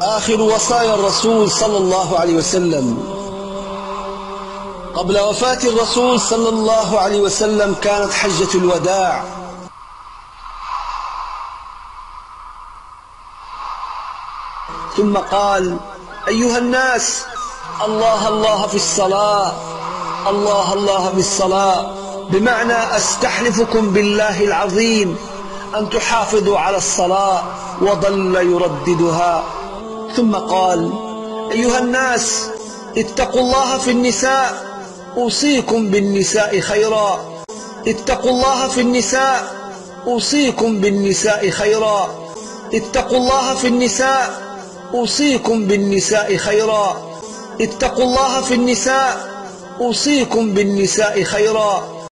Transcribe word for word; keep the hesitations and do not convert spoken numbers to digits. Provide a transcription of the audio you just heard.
آخر وصايا الرسول صلى الله عليه وسلم. قبل وفاة الرسول صلى الله عليه وسلم كانت حجة الوداع، ثم قال: أيها الناس، الله الله في الصلاة، الله الله في الصلاة، بمعنى أستحلفكم بالله العظيم أن تحافظوا على الصلاة، وظل يرددها. ثم قال: أيها الناس، اتقوا الله في النساء، أوصيكم بالنساء خيرا، اتقوا الله في النساء، أوصيكم بالنساء خيرا، اتقوا الله في النساء، أوصيكم بالنساء خيرا، اتقوا الله في النساء، أوصيكم بالنساء خيرا.